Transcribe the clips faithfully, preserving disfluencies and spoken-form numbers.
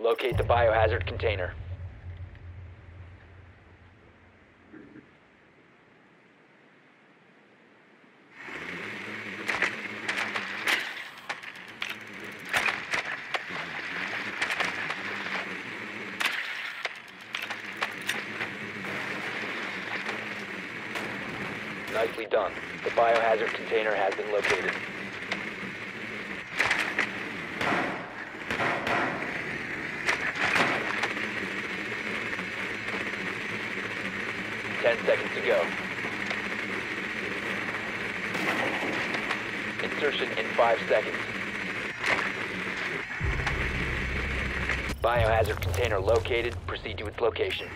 Locate the biohazard container. Nicely done. The biohazard container has been located. Ten seconds to go. Insertion in five seconds. Biohazard container located. Proceed to its location.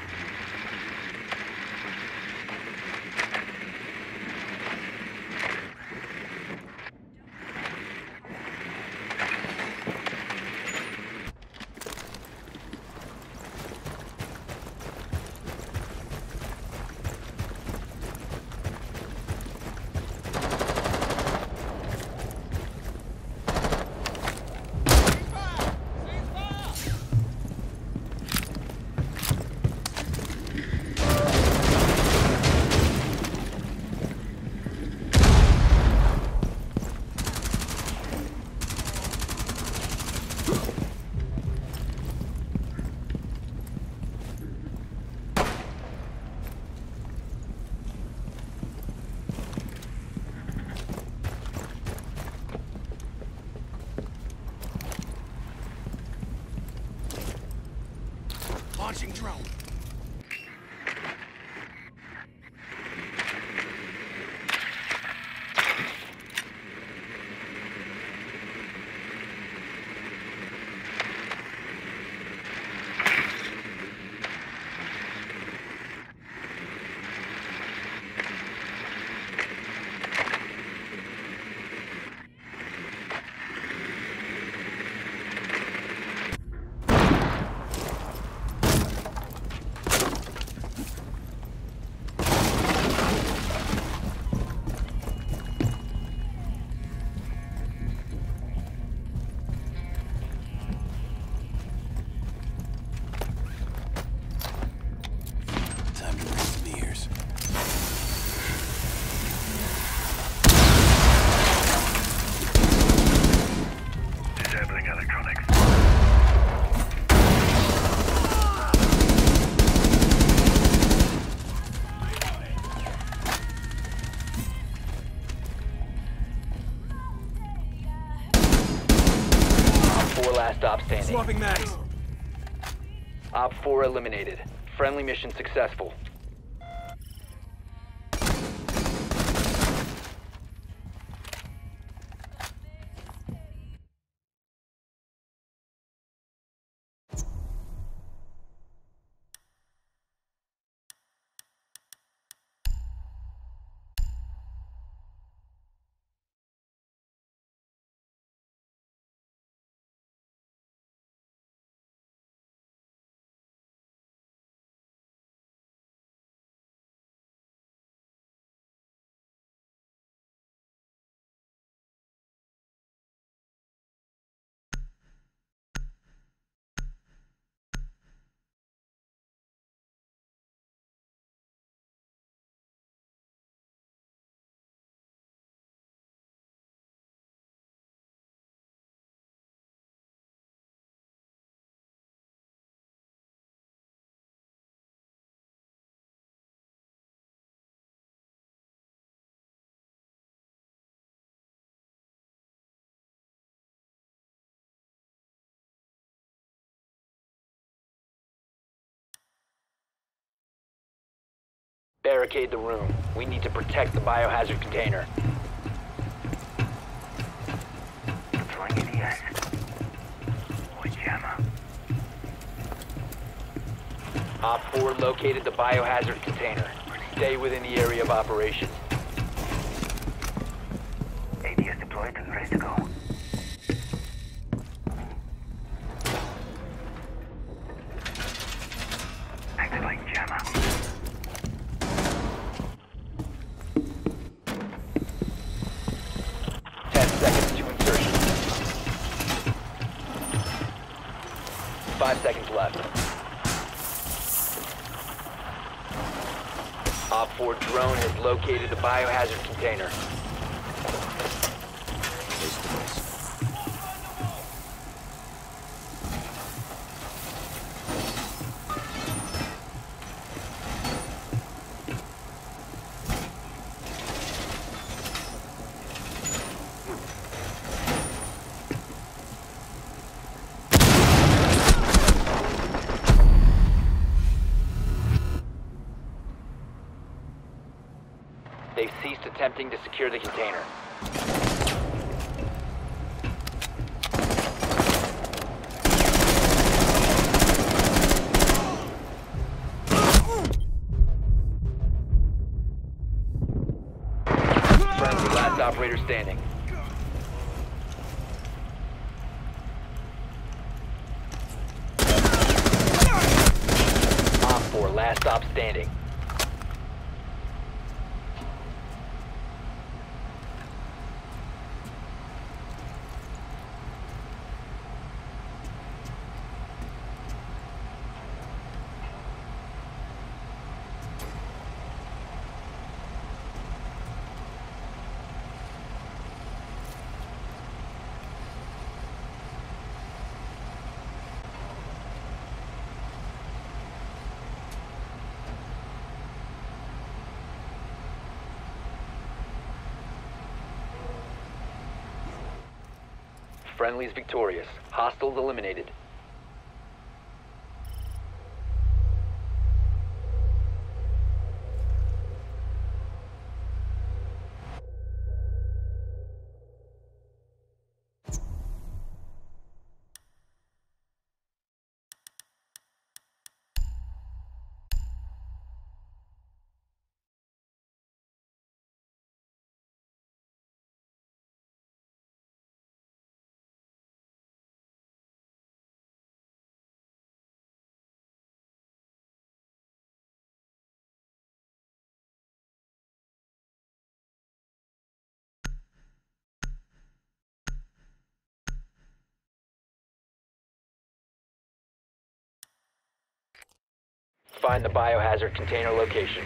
Launching drone. Last stop standing. Swapping mags. Op four eliminated. Friendly mission successful. Barricade the room. We need to protect the biohazard container. Deploying A D S. Or jammer. Op four located the biohazard container. Stay within the area of operation. A D S deployed and ready to go. Activating jammer. Ten seconds to insertion. Five seconds. seconds left. Op four drone has located the biohazard container. They've ceased attempting to secure the container. Friendly, last operator standing. Op four, last stop standing. Friendly's victorious. Hostiles eliminated. Find the biohazard container location.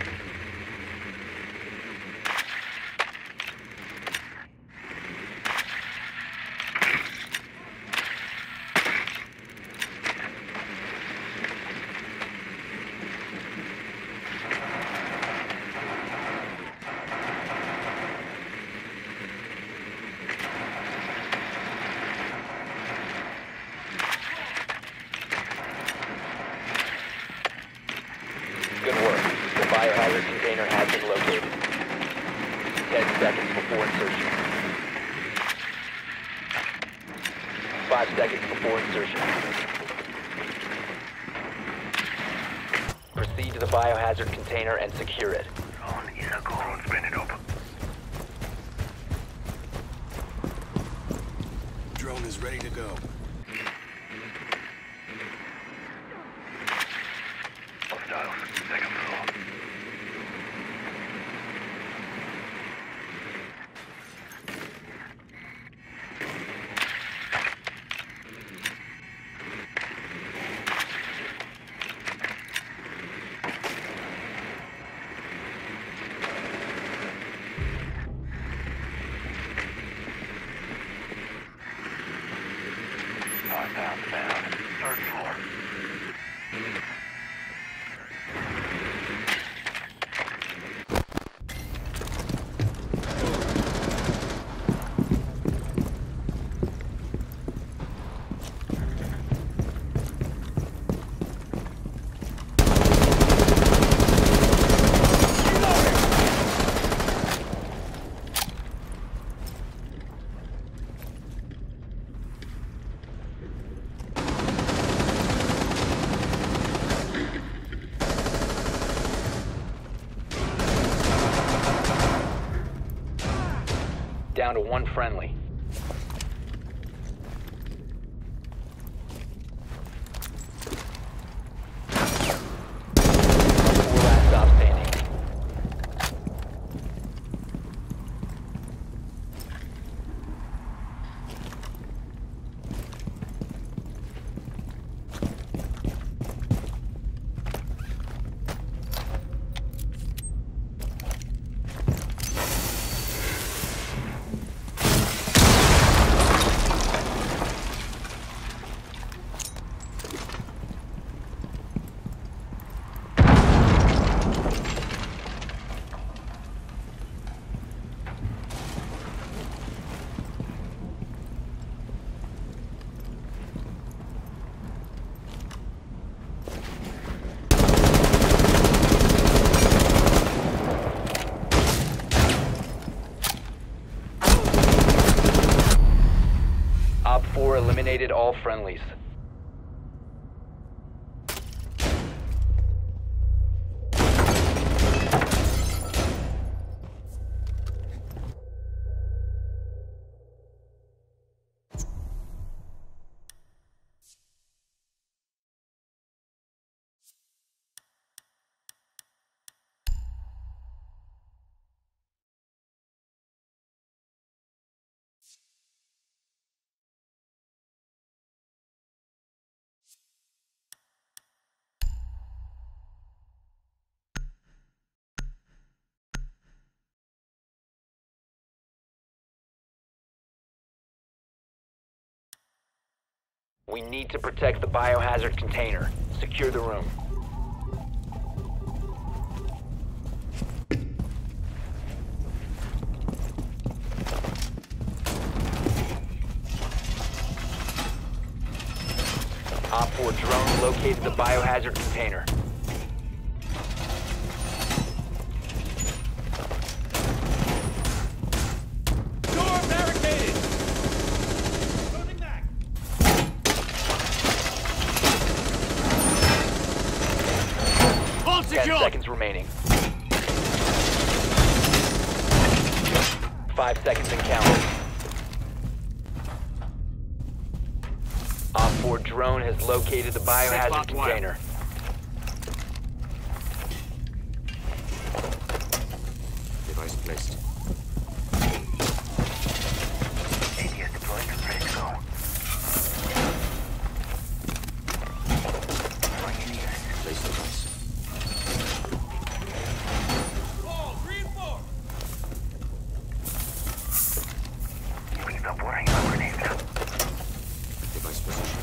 Good work. The biohazard container has been located. Ten seconds before insertion. Five seconds before insertion. Proceed to the biohazard container and secure it. Drone is a go. Drone spin it open. Drone is ready to go. Hostiles, second floor. Northbound bound. Third floor. Down to one friendly. Four last stop standing. all friendlies. We need to protect the biohazard container. Secure the room. Op four drone located the biohazard container. Door barricaded! Closing back! Hold Ten secure! seconds remaining. Five seconds and counting. Op four drone has located the biohazard locked wire. container. Device placed. A D S deployed. Ready to go. Deploying A D S. Place device. Four, three, four! Listo por ahí, va grenade. Device position.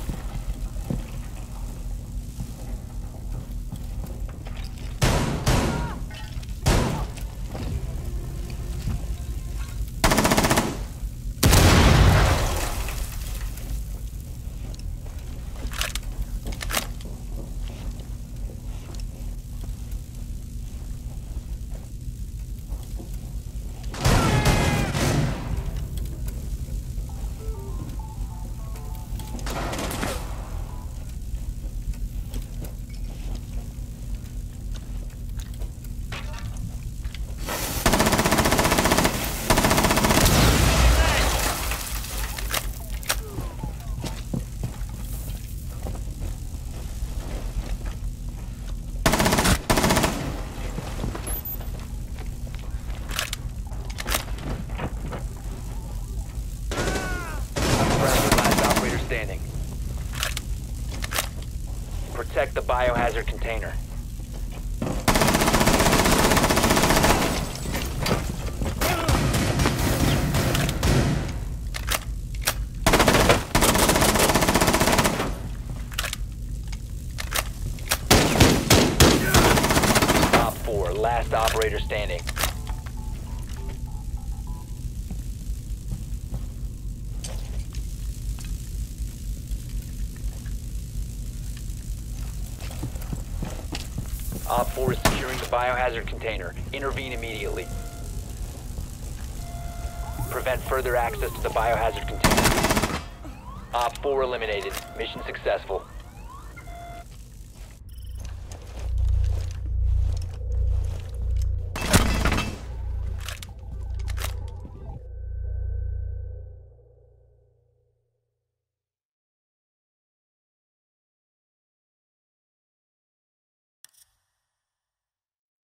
Friendly last operator standing. Protect the biohazard container. Op four, last operator standing. Op four is securing the biohazard container. Intervene immediately. Prevent further access to the biohazard container. Op four eliminated. Mission successful.